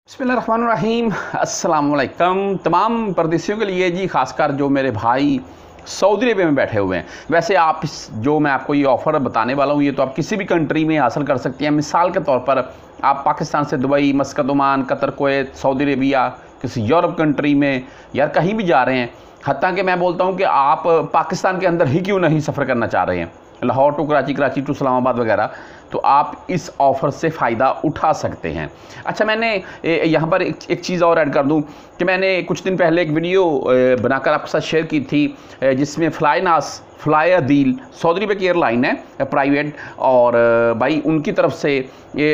बिस्मिल्लाहिर्रहमानिर्रहीम अस्सलाम वालेकुम। तमाम परदेशियों के लिए जी, खासकर जो मेरे भाई सऊदी अरब में बैठे हुए हैं। वैसे आप जो मैं आपको ये ऑफ़र बताने वाला हूँ, ये तो आप किसी भी कंट्री में हासिल कर सकते हैं। मिसाल के तौर पर आप पाकिस्तान से Dubai, Muscat, Oman, Qatar, Kuwait, Saudi Arabia, किसी यूरोप कंट्री में या कहीं भी जा रहे हैं। हत्ता कि मैं बोलता हूँ कि आप पाकिस्तान के अंदर ही क्यों नहीं सफ़र करना चाह रहे हैं, लाहौर टू कराची, कराची टू इस्लामाबाद वगैरह, तो आप इस ऑफ़र से फ़ायदा उठा सकते हैं। अच्छा, मैंने यहाँ पर एक चीज़ और ऐड कर दूँ कि मैंने कुछ दिन पहले एक वीडियो बनाकर आपके साथ शेयर की थी, जिसमें फ्लाई अदील सऊदी अरब की एयरलाइन है प्राइवेट, और भाई उनकी तरफ से ये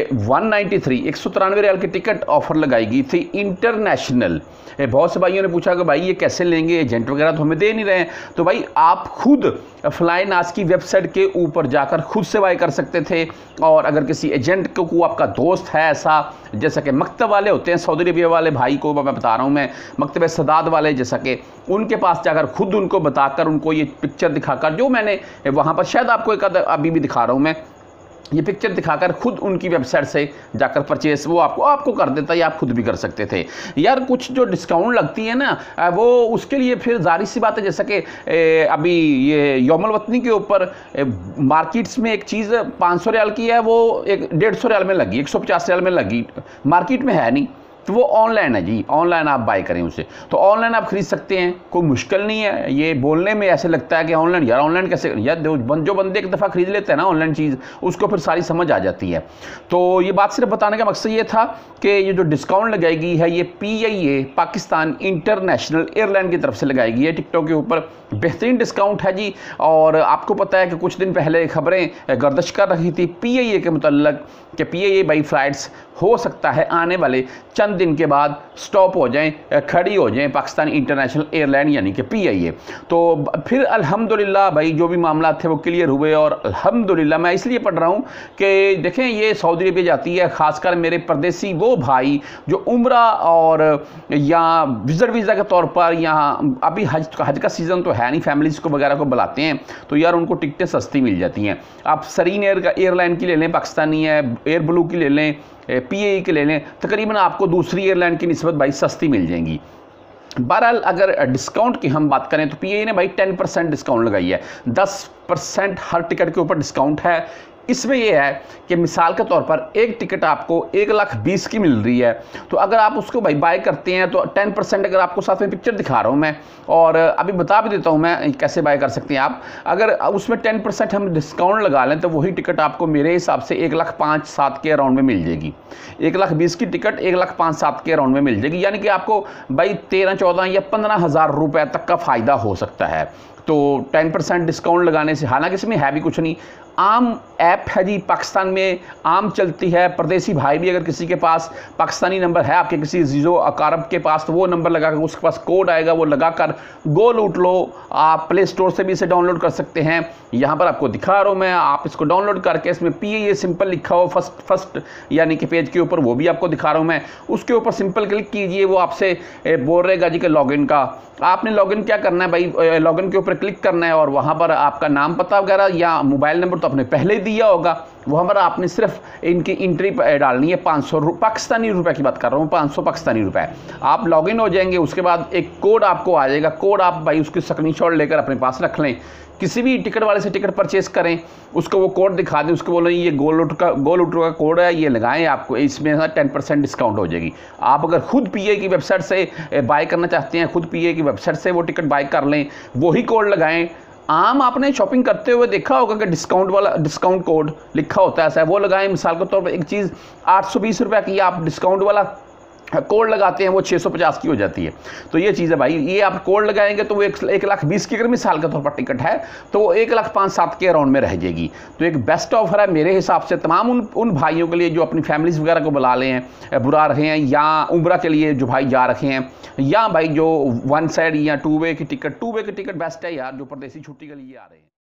193 रियाल की टिकट ऑफ़र लगाई गई थी इंटरनेशनल। बहुत से भाइयों ने पूछा कि भाई ये कैसे लेंगे, एजेंट वगैरह तो हमें दे नहीं रहे हैं। तो भाई आप खुद फ्लाईनास की वेबसाइट के ऊपर जाकर खुद से बाय कर सकते थे, और अगर किसी एजेंट को आपका दोस्त है ऐसा, जैसा कि मकतब वाले होते हैं सऊदी अरबिया वाले भाई को मैं बता रहा हूँ, मैं मकतब सदाद वाले, जैसा कि उनके पास जाकर खुद उनको बताकर उनको ये पिक्चर दिखाकर, जो मैंने वहाँ पर शायद आपको एक अभी भी दिखा रहा हूँ मैं, ये पिक्चर दिखाकर खुद उनकी वेबसाइट से जाकर परचेस वो आपको कर देता है, या आप खुद भी कर सकते थे। यार कुछ जो डिस्काउंट लगती है ना, वो उसके लिए फिर जाहिर सी बात है, जैसा कि अभी ये यौमुल वतनी के ऊपर मार्केट्स में एक चीज़ 500 रियाल की है, वो एक 150 रियाल में लगी, 150 रियाल में लगी, मार्केट में है नहीं, तो वो ऑनलाइन है जी, ऑनलाइन आप बाय करें उसे, तो ऑनलाइन आप ख़रीद सकते हैं, कोई मुश्किल नहीं है। ये बोलने में ऐसे लगता है कि ऑनलाइन, यार ऑनलाइन कैसे, यार जो बंदे एक दफ़ा ख़रीद लेते हैं ना ऑनलाइन चीज़, उसको फिर सारी समझ आ जाती है। तो ये बात सिर्फ बताने का मकसद ये था कि ये जो डिस्काउंट लगाई गई है, ये PIA पाकिस्तान इंटरनेशनल एयरलाइन की तरफ से लगाई गई है टिकटों के ऊपर। बेहतरीन डिस्काउंट है जी। और आपको पता है कि कुछ दिन पहले खबरें गर्दिश कर रही थी PIA के मुतल्लक कि PIA बाई फ़्लाइट्स हो सकता है आने वाले चंद दिन के बाद स्टॉप हो जाएं, खड़ी हो जाएं, पाकिस्तान इंटरनेशनल एयरलाइन यानी कि PIA। तो फिर अल्हम्दुलिल्लाह भाई जो भी मामला थे वो क्लियर हुए, और अल्हम्दुलिल्लाह मैं इसलिए पढ़ रहा हूँ कि देखें ये सऊदी अरब जाती है, ख़ासकर मेरे परदेसी वो भाई जो उम्रा और या विज़िट वीज़ा के तौर पर, यहाँ अभी हज का सीज़न तो है नहीं, फैमिलीज़ को वगैरह को बुलाते हैं, तो यार उनको टिकटें सस्ती मिल जाती हैं। आप सरीन एयरलाइन की ले लें, पाकिस्तानी है, एयर ब्लू की ले लें, PIA की ले लें, तकरीबन आपको दूसरी एयरलाइन की निस्बत भाई सस्ती मिल जाएंगी। बहरहाल अगर डिस्काउंट की हम बात करें तो PIA ने भाई 10% डिस्काउंट लगाई है, 10% हर टिकट के ऊपर डिस्काउंट है। इसमें यह है कि मिसाल के तौर पर एक टिकट आपको 1,20,000 की मिल रही है, तो अगर आप उसको भाई बाय करते हैं तो 10%, अगर आपको साथ में पिक्चर दिखा रहा हूँ मैं, और अभी बता भी देता हूँ मैं कैसे बाय कर सकते हैं आप, अगर उसमें 10% हम डिस्काउंट लगा लें तो वही टिकट आपको मेरे हिसाब से 1,05,000-1,07,000 के अराउंड में मिल जाएगी। 1,20,000 की टिकट 1,05,000-1,07,000 के अराउंड में मिल जाएगी, यानी कि आपको भाई 13-14 या 15,000 रुपये तक का फ़ायदा हो सकता है। तो 10% डिस्काउंट लगाने से, हालांकि इसमें है भी कुछ नहीं, आम ऐप है जी, पाकिस्तान में आम चलती है। परदेसी भाई भी अगर किसी के पास पाकिस्तानी नंबर है, आपके किसी जीजो अकारब के पास, तो वो नंबर लगाकर उसके पास कोड आएगा, वो लगाकर गो लूट लो। आप प्ले स्टोर से भी इसे डाउनलोड कर सकते हैं, यहाँ पर आपको दिखा रहा हूँ मैं, आप इसको डाउनलोड करके इसमें PIA सिंपल लिखा हो फर्स्ट यानी कि पेज के ऊपर, वो भी आपको दिखा रहा हूँ मैं, उसके ऊपर सिंपल क्लिक कीजिए, वो आपसे बोल रहेगा जी कि लॉगिन का। आपने लॉगिन क्या करना है भाई, लॉगिन के ऊपर क्लिक करना है, और वहाँ पर आपका नाम पता वगैरह या मोबाइल नंबर तो आपने पहले ही दिया होगा, वहाँ पर आपने सिर्फ इनकी एंट्री डालनी है। 500 पाकिस्तानी रुपये की बात कर रहा हूँ, 500 पाकिस्तानी रुपये। आप लॉगिन हो जाएंगे, उसके बाद एक कोड आपको आ जाएगा, कोड आप भाई उसकी स्क्रीनशॉट लेकर अपने पास रख लें, किसी भी टिकट वाले से टिकट परचेस करें, उसको वो कोड दिखा दें, उसको बोलें ये गोलूट का कोड है, ये लगाएं, आपको इसमें 10% डिस्काउंट हो जाएगी। आप अगर खुद PIA की वेबसाइट से बाय करना चाहते हैं, खुद PIA की वेबसाइट से वो टिकट बाय कर लें, वही कोड लगाएं। आम आपने शॉपिंग करते हुए देखा होगा कि डिस्काउंट कोड लिखा होता है ऐसा, वो लगाएं। मिसाल के तौर पर एक चीज़ 820 रुपये की आप डिस्काउंट वाला कोड लगाते हैं, वो 650 की हो जाती है। तो ये चीज़ है भाई, ये आप कोड लगाएंगे तो वो 1,20,000 की, अगर मिसाल के तौर पर टिकट है तो वो 1,05,000-1,07,000 के अराउंड में रह जाएगी। तो एक बेस्ट ऑफर है मेरे हिसाब से तमाम उन भाइयों के लिए जो अपनी फैमिलीज़ वगैरह को बुला रहे हैं, या उम्रा के लिए जो भाई जा रखे हैं, या भाई जो 1 साइड या 2 वे की टिकट बेस्ट है यार, जो परदेसी छुट्टी के लिए आ रहे हैं।